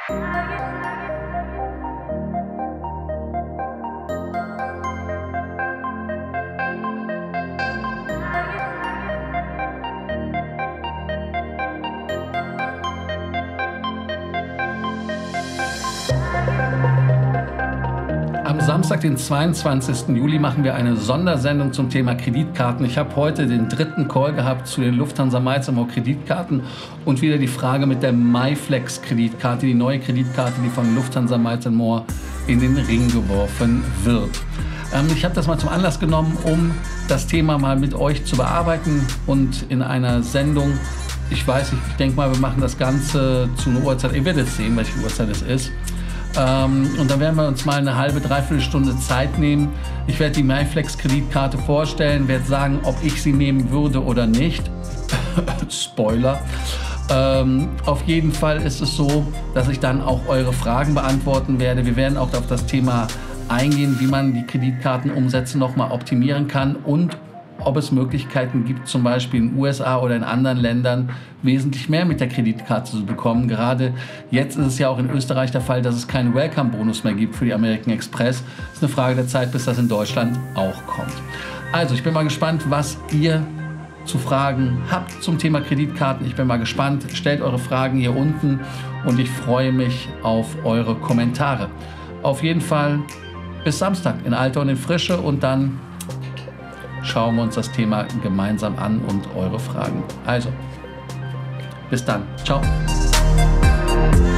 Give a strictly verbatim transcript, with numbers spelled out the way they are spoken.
Am Samstag, den zweiundzwanzigsten Juli, machen wir eine Sondersendung zum Thema Kreditkarten. Ich habe heute den dritten Call gehabt zu den Lufthansa Miles and More Kreditkarten und wieder die Frage mit der MyFlex Kreditkarte, die neue Kreditkarte, die von Lufthansa Miles and More in den Ring geworfen wird. Ähm, ich habe das mal zum Anlass genommen, um das Thema mal mit euch zu bearbeiten und in einer Sendung, ich weiß nicht, ich denke mal, wir machen das Ganze zu einer Uhrzeit, ihr werdet sehen, welche Uhrzeit es ist. Ähm, und dann werden wir uns mal eine halbe, dreiviertel Stunde Zeit nehmen. Ich werde die MyFlex Kreditkarte vorstellen, werde sagen, ob ich sie nehmen würde oder nicht. Spoiler. Ähm, auf jeden Fall ist es so, dass ich dann auch eure Fragen beantworten werde. Wir werden auch auf das Thema eingehen, wie man die Kreditkartenumsätze nochmal optimieren kann und ob es Möglichkeiten gibt, zum Beispiel in den U S A oder in anderen Ländern wesentlich mehr mit der Kreditkarte zu bekommen. Gerade jetzt ist es ja auch in Österreich der Fall, dass es keinen Welcome-Bonus mehr gibt für die American Express. Es ist eine Frage der Zeit, bis das in Deutschland auch kommt. Also, ich bin mal gespannt, was ihr zu Fragen habt zum Thema Kreditkarten. Ich bin mal gespannt. Stellt eure Fragen hier unten und ich freue mich auf eure Kommentare. Auf jeden Fall bis Samstag in Alter und in Frische und dann schauen wir uns das Thema gemeinsam an und eure Fragen. Also, bis dann. Ciao.